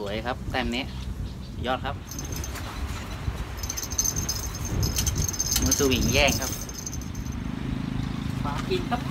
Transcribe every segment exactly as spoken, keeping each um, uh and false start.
วยครับแต้มนี้ยอดครับมือสวิงแย่งครับมากินครับ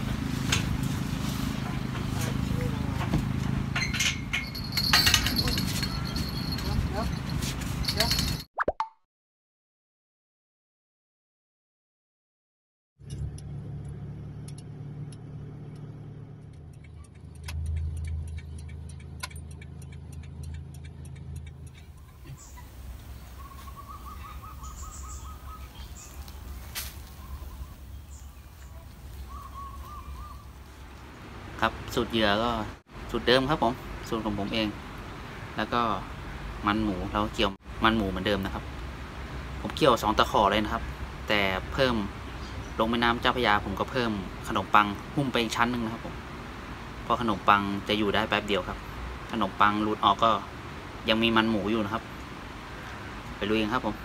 ครับสูตรเหยื่อก็สูตรเดิมครับผมสูตรของผมเองแล้วก็มันหมูเราเกี่ยวมันหมูเหมือนเดิมนะครับผมเกี่ยวสองตะขอเลยนะครับแต่เพิ่มลงแม่น้ำเจ้าพระยาผมก็เพิ่มขนมปังหุ้มไปอีกชั้นหนึ่งนะครับผมเพราะขนมปังจะอยู่ได้แป๊บเดียวครับขนมปังรูดออกก็ยังมีมันหมูอยู่นะครับไปลุยกันครับผม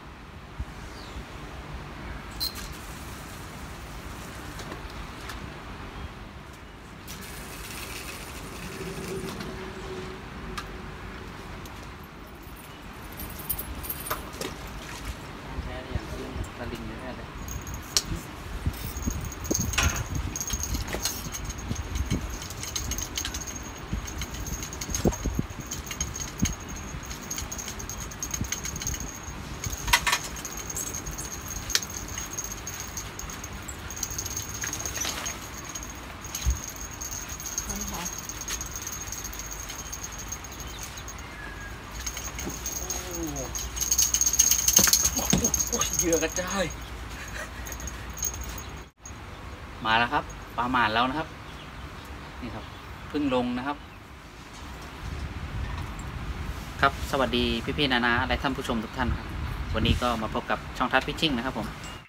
ลิงแน่เลยเหยื่อกระจายมาแล้วครับปลาหมานแล้วนะครับนี่ครับเพิ่งลงนะครับครับสวัสดีพี่ๆนานาและท่านผู้ชมทุกท่านครับวันนี้ก็มาพบกับช่องทัศน์ฟิชชิ่งนะครับผม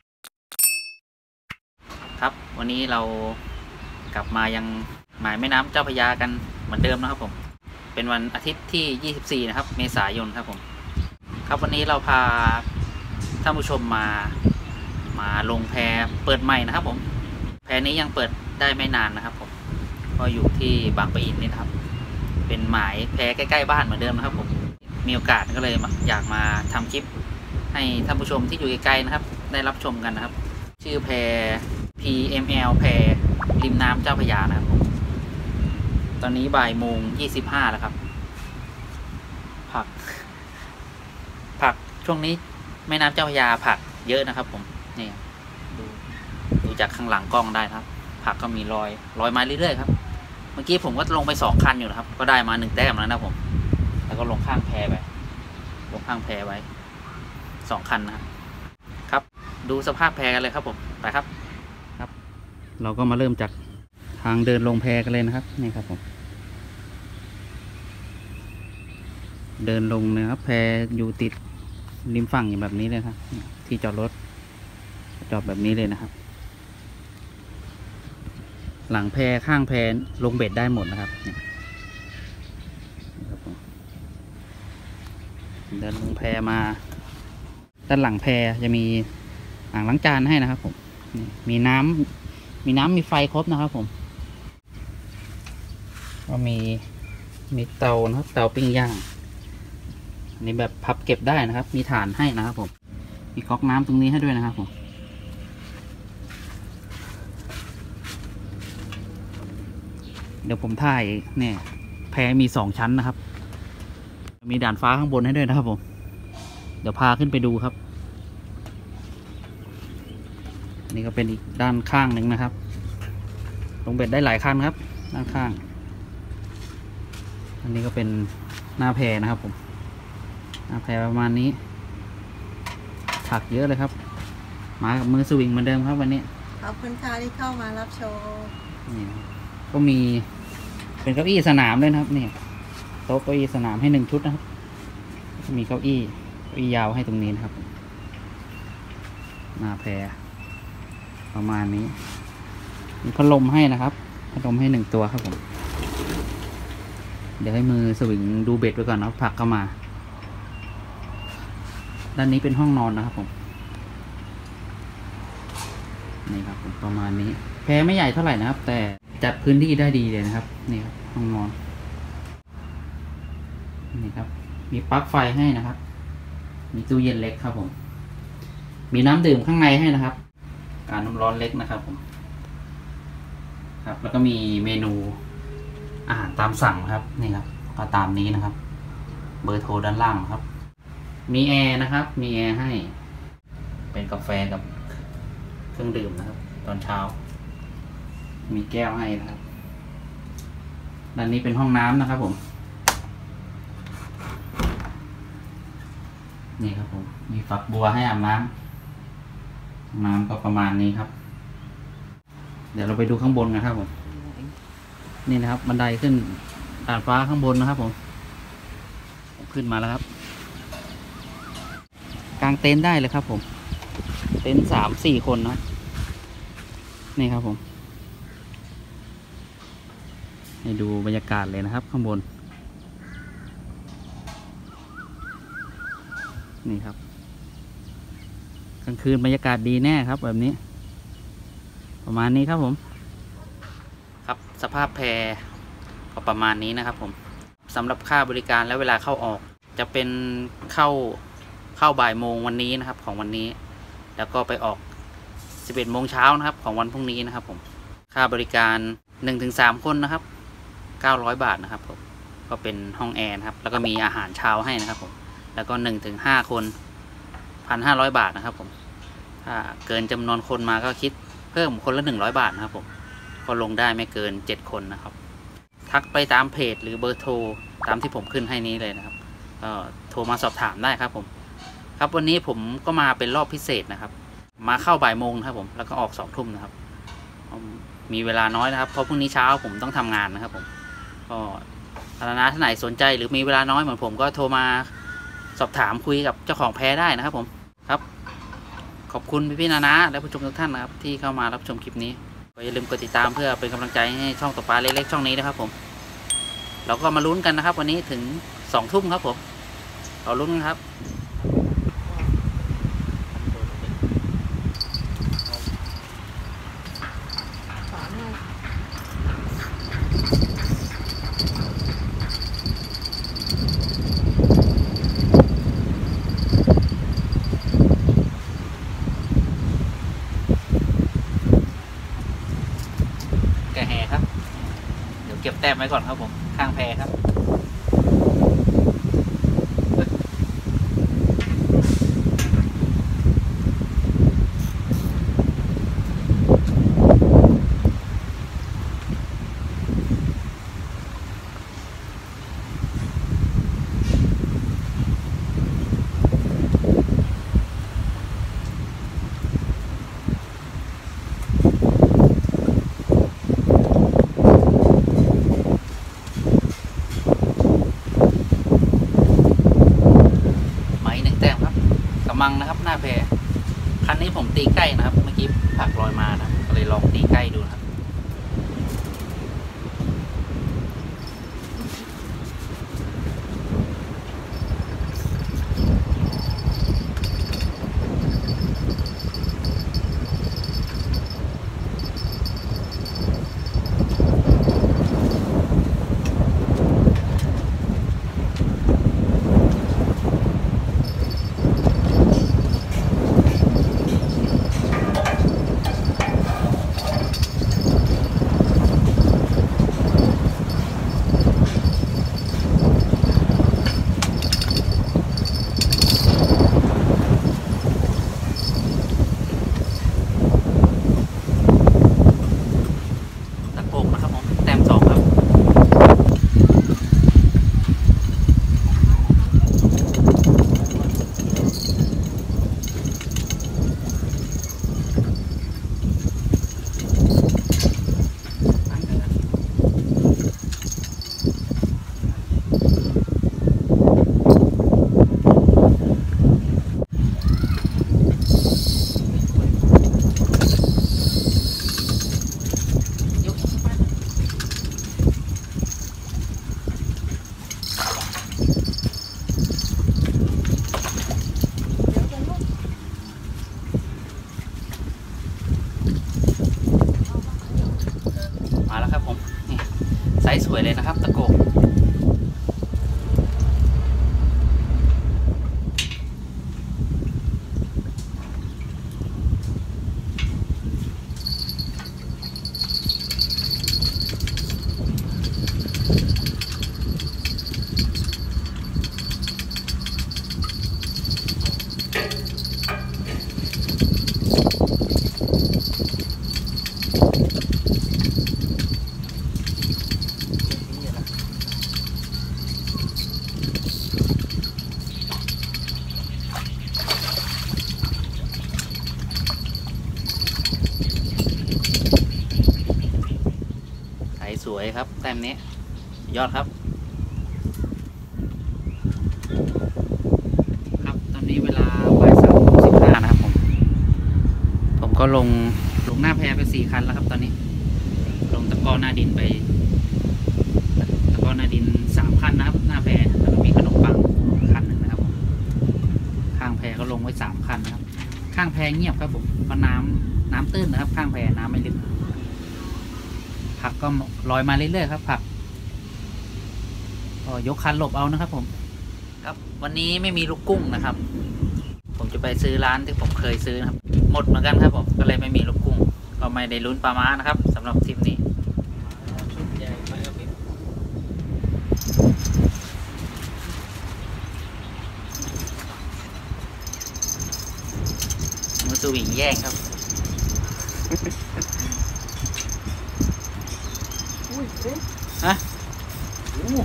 ครับวันนี้เรากลับมายังหมายแม่น้ำเจ้าพระยากันเหมือนเดิมนะครับผมเป็นวันอาทิตย์ที่ยี่สิบสี่นะครับเมษายนครับผมครับวันนี้เราพาท่านผู้ชมมามาลงแพเปิดใหม่นะครับผมแพนี้ยังเปิดได้ไม่นานนะครับผมก็อยู่ที่บางปะอินนี่นะครับเป็นหมายแพใกล้ๆบ้านเหมือนเดิมนะครับผมมีโอกาสก็เลยอยากมาทำคลิปให้ท่านผู้ชมที่อยู่ไกลๆนะครับได้รับชมกันนะครับชื่อแพ พี เอ็ม แอล แพริมน้ำเจ้าพระยานะครับผมตอนนี้บ่ายโมงยี่สิบห้าแล้วครับผักผักช่วงนี้แม่น้ำเจ้าพระยาผักเยอะนะครับผมนี่ดูดูจากข้างหลังกล้องได้ครับผักก็มีรอยรอยมาเรื่อยๆครับเมื่อกี้ผมก็ลงไปสองคันอยู่นะครับก็ได้มาหนึ่งแต้มแล้วนะผมแล้วก็ลงข้างแพไปลงข้างแพไว้สองคันนะครับครับดูสภาพแพกันเลยครับผมไปครับครับเราก็มาเริ่มจากทางเดินลงแพกันเลยนะครับนี่ครับผมเดินลงนะครับแพอยู่ติดริมฝั่งอย่างแบบนี้เลยครับที่จอดรถจอดแบบนี้เลยนะครับหลังแพข้างแพลงเบ็ดได้หมดนะครับเนี่ยเดินลงแพมาด้านหลังแพจะมีอ่างล้างจานให้นะครับผมมีน้ำมีน้ำมีไฟครบนะครับผมก็มีมีเตานะครับเตาปิ้งย่างอันนี้แบบพับเก็บได้นะครับมีถ่านให้นะครับผมมีก๊อกน้ำตรงนี้ให้ด้วยนะครับผมเดี๋ยวผมถ่ายเนี่ยแพมีสองชั้นนะครับมีด่านฟ้าข้างบนให้ด้วยนะครับผมเดี๋ยวพาขึ้นไปดูครับนี่ก็เป็นอีกด้านข้างหนึ่งนะครับลงเบ็ดได้หลายคันครับด้านข้างอันนี้ก็เป็นหน้าแพนะครับผมหน้าแพประมาณนี้ผักเยอะเลยครับมากับมือสวิงเหมือนเดิมครับวันนี้ขอบคุณค่ะที่เข้ามารับชมนี่ก็มีเป็นเก้าอี้สนามด้วยนะครับนี่โต๊ะเก้าอี้สนามให้หนึ่งชุดนะครับมีเก้าอี้เก้าอี้ยาวให้ตรงนี้นะครับหน้าแพประมาณนี้มีพัดลมให้นะครับพัดลมให้หนึ่งตัวครับผมเดี๋ยวให้มือสวิงดูเบ็ดไว้ก่อนนะผักเข้ามาด้านนี้เป็นห้องนอนนะครับผมนี่ครับผมประมาณนี้แพไม่ใหญ่เท่าไหร่นะครับแต่จัดพื้นที่ได้ดีเลยนะครับนี่ครับห้องนอนนี่ครับมีปลั๊กไฟให้นะครับมีตู้เย็นเล็กครับผมมีน้ำดื่มข้างในให้นะครับการน้ำร้อนเล็กนะครับผมครับแล้วก็มีเมนูอาหารตามสั่งครับนี่ครับก็ตามนี้นะครับเบอร์โทรด้านล่างครับมีแอร์นะครับมีแอร์ให้เป็นกาแฟกับเครื่องดื่มนะครับตอนเช้ามีแก้วให้นะครับด้านนี้เป็นห้องน้ำนะครับผมนี่ครับผมมีฝักบัวให้อาบน้ำน้ำก็ประมาณนี้ครับเดี๋ยวเราไปดูข้างบนนะครับผมนี่นะครับบันไดขึ้นดาดฟ้าข้างบนนะครับผมผมขึ้นมาแล้วครับกางเต็นท์ได้เลยครับผมเต็นท์สามสี่คนนะนี่ครับผมให้ดูบรรยากาศเลยนะครับข้างบนนี่ครับกลางคืนบรรยากาศดีแน่ครับแบบนี้ประมาณนี้ครับผมครับสภาพแพก็ประมาณนี้นะครับผมสำหรับค่าบริการและเวลาเข้าออกจะเป็นเข้าเข้าบ่ายโมงวันนี้นะครับของวันนี้แล้วก็ไปออกสิบเอ็ดโมงเช้านะครับของวันพรุ่งนี้นะครับผมค่าบริการ หนึ่งถึงสาม คนนะครับเก้าร้อยบาทนะครับผมก็เป็นห้องแอร์นะครับแล้วก็มีอาหารเช้าให้นะครับผมแล้วก็ หนึ่งถึงห้า คน หนึ่งพันห้าร้อย บาทนะครับผมถ้าเกินจำนวนคนมาก็คิดเพิ่มคนละหนึ่งร้อยบาทนะครับผมก็ลงได้ไม่เกินเจ็ดคนนะครับทักไปตามเพจหรือเบอร์โทรตามที่ผมขึ้นให้นี้เลยนะครับก็โทรมาสอบถามได้ครับผมครับวันนี้ผมก็มาเป็นรอบพิเศษนะครับมาเข้าบ่ายโมงนะครับผมแล้วก็ออกสองทุ่มนะครับมีเวลาน้อยนะครับเพราะพรุ่งนี้เช้าผมต้องทำงานนะครับผมก็ถ้าท่านไหนสนใจหรือมีเวลาน้อยเหมือนผมก็โทรมาสอบถามคุยกับเจ้าของแพได้นะครับผมครับขอบคุณพี่ๆนานาและผู้ชมทุกท่านนะครับที่เข้ามารับชมคลิปนี้อย่าลืมกดติดตามเพื่อเป็นกำลังใจให้ช่องตกปลาเล็กๆช่องนี้นะครับผมเราก็มาลุ้นกันนะครับวันนี้ถึงสองทุ่มครับผมเราลุ้นกันครับแกแห่ครับเดี๋ยวเก็บแต้มไว้ก่อนครับผมข้างแพครับมังนะครับหน้าแพคันนี้ผมตีใกล้นะครับเมื่อกี้ผักลอยมานะก็เลยลองตีใกล้ดูนะครับครับแต้มนี้ยอดครับครับตอนนี้เวลาบ่ายสามโมงสิบห้านะครับผมผมก็ลงลงหน้าแพไปสี่คันแล้วครับตอนนี้ลงตะกร้อหน้าดินไปตะกร้อหน้าดินสามคันนะครับหน้าแพแล้วก็มีขนมปังคันหนึ่งนะครับผมข้างแพก็ลงไว้สามคันนะครับข้างแพเงียบครับผมเพราะน้ำน้ำตื้นนะครับข้างแพน้ำไม่ลึกผักก็ลอยมาเรื่อยๆครับผักก็ยกคันหลบเอานะครับผมครับวันนี้ไม่มีลูกกุ้งนะครับผมจะไปซื้อร้านที่ผมเคยซื้อนะครับหมดเหมือนกันครับผมก็เลยไม่มีลูกกุ้งก็ไม่ได้ลุ้นปลาม้านะครับสำหรับทริปนี้ชุดใหญ่ไปครับพี่มือสวิงแย่งครับอุ้ยเอ๊ะฮะโอ้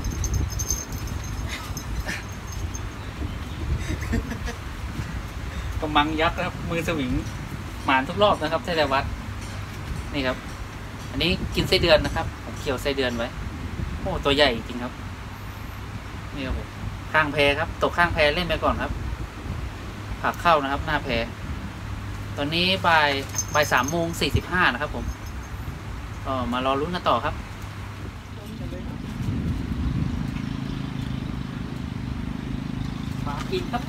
กำมังยักษ์นะครับมือสวิงหมานทุกรอบนะครับไทยวัดนี่ครับอันนี้กินไส้เดือนนะครับผมเคี่ยวไส้เดือนไว้โอ้ตัวใหญ่จริงครับนี่ครับผมข้างแพครับตกข้างแพเล่นไปก่อนครับผักเข้านะครับหน้าแพตอนนี้บ่ายบ่ายสามโมงสี่สิบห้านะครับผมก็มารอลุ้นกันต่อครับมากินครับ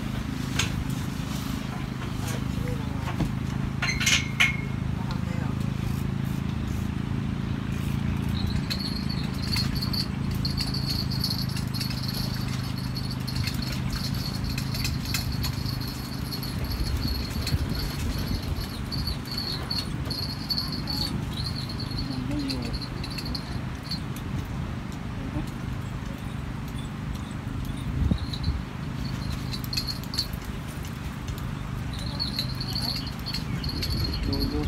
ดูดู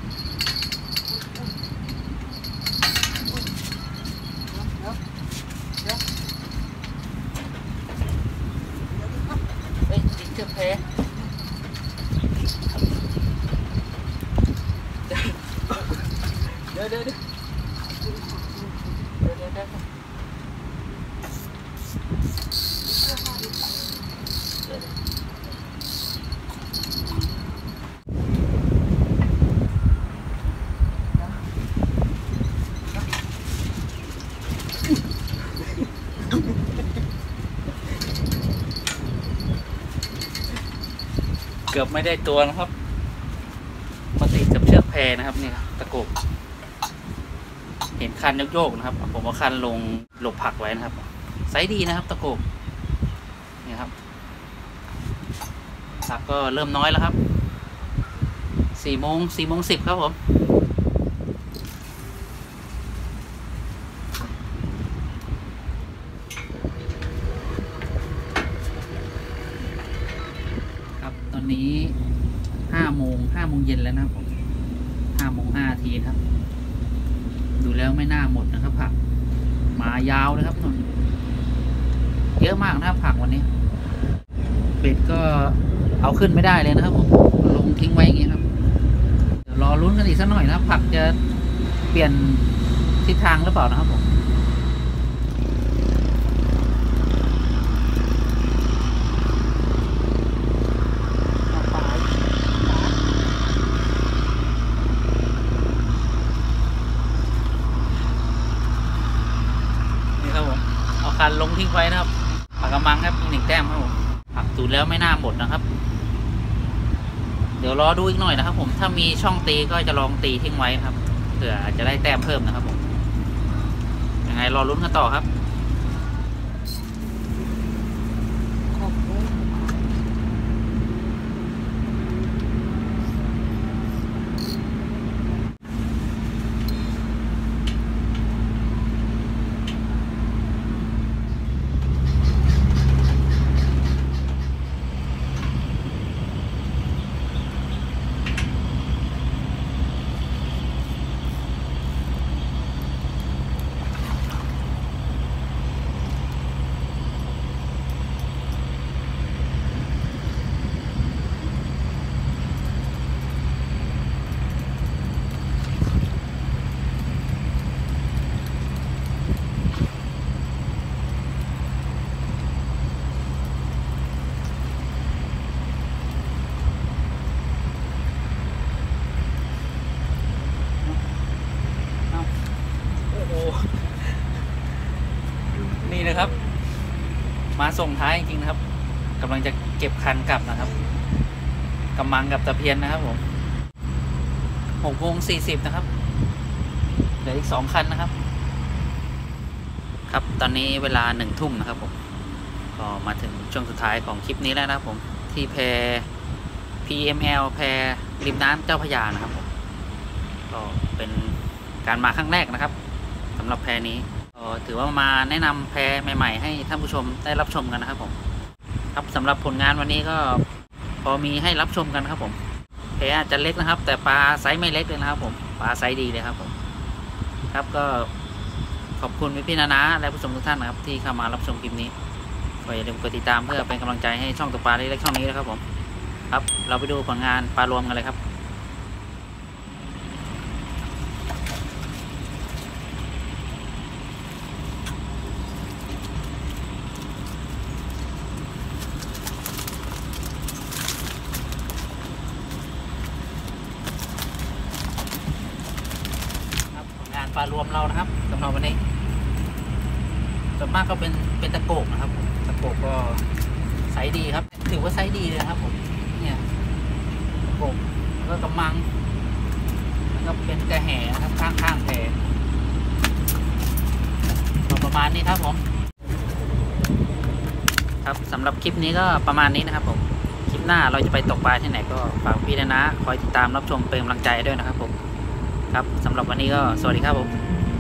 เฮ้ยติดเชือกแพเดี๋ยวเดี๋ยวเดี๋ยวเดี๋ยวเดี๋ยวเดี๋ยวเกือบไม่ได้ตัวนะครับมาติดกับเชือกแพนะครับนี่ตะกบเห็นคันโยกๆนะครับผมเอาคันลงหลบผักไว้นะครับไซส์ดีนะครับตะกบนี่ครับผักก็เริ่มน้อยแล้วครับสี่โมงสี่โมงสิบครับผมครับตอนนี้ห้าโมงห้าโมงเย็นแล้วนะครับผมห้าโมงห้าทีครับดูแล้วไม่น่าหมดนะครับผักมายาวนะครับนนเยอะมากนะครับผักวันนี้เป็ดก็เอาขึ้นไม่ได้เลยนะครับผมลงทิ้งไว้อย่างงี้ครับเดี๋ยวรอลุ้นกันอีกสักหน่อยนะครับผักจะเปลี่ยนทิศทางหรือเปล่านะครับผมคันลงทิ้งไว้นะครับผักกระมังครับอีกหนึ่งแต้มครับผมผักตูดแล้วไม่น่าหมดนะครับเดี๋ยวรอดูอีกหน่อยนะครับผมถ้ามีช่องตีก็จะลองตีทิ้งไว้ครับเผื่อจะได้แต้มเพิ่มนะครับผมยังไงรอลุ้นกันต่อครับมาส่งท้ายจริงๆนะครับกำลังจะเก็บคันกลับนะครับกำมังกับตะเพียนนะครับผมหกโมงสี่สิบนะครับเหลืออีกสองคันนะครับครับตอนนี้เวลาหนึ่งทุ่มนะครับผมก็มาถึงช่วงสุดท้ายของคลิปนี้แล้วนะครับผมที่แพ พี เอ็ม แอล แพริมน้ำเจ้าพระยานะครับผมก็เป็นการมาครั้งแรกนะครับสำหรับแพนี้ก็ถือว่ามาแนะนำแพใหม่ๆให้ท่านผู้ชมได้รับชมกันนะครับผมครับสำหรับผลงานวันนี้ก็พอมีให้รับชมกันครับผมแพอาจจะเล็กนะครับแต่ปลาไซส์ไม่เล็กเลยนะครับผมปลาไซส์ดีเลยครับผมครับก็ขอบคุณพี่ๆนานาและผู้ชมทุกท่านนะครับที่เข้ามารับชมคลิปนี้ก็อย่าลืมกดติดตามเพื่อเป็นกำลังใจให้ช่องตกปลาเล็กๆช่องนี้นะครับผมครับเราไปดูผลงานปลารวมกันเลยครับงานปลารวมเรานะครับสำหรับวันนี้ส่วนมากก็เป็นเป็นตะโกกนะครับตะโกกก็ไซส์ดีครับถือว่าไซส์ดีเลยนะครับผมเนี่ยตะโกกแล้วก็กำมังแล้วก็เป็นกระแห่นะครับข้างข้างแพประมาณนี้ครับผมครับสำหรับคลิปนี้ก็ประมาณนี้นะครับผมคลิปหน้าเราจะไปตกปลาที่ไหนก็ฝากพี่นะนะคอยติดตามรับชมเป็นกำลังใจด้วยนะครับผมครับสำหรับวันนี้ก็สวัสดีครับผม